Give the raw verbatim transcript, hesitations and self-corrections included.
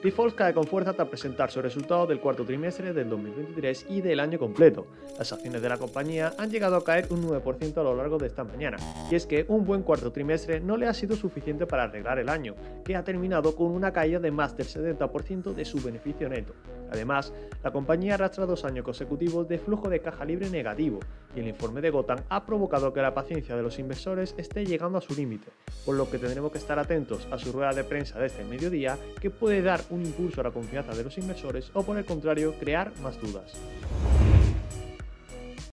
Grifols cae con fuerza tras presentar sus resultados del cuarto trimestre del dos mil veintitrés y del año completo. Las acciones de la compañía han llegado a caer un nueve por ciento a lo largo de esta mañana, y es que un buen cuarto trimestre no le ha sido suficiente para arreglar el año, que ha terminado con una caída de más del setenta por ciento de su beneficio neto. Además, la compañía arrastra dos años consecutivos de flujo de caja libre negativo, y el informe de Gotham ha provocado que la paciencia de los inversores esté llegando a su límite, por lo que tendremos que estar atentos a su rueda de prensa de este mediodía, que puede dar un impulso a la confianza de los inversores o, por el contrario, crear más dudas.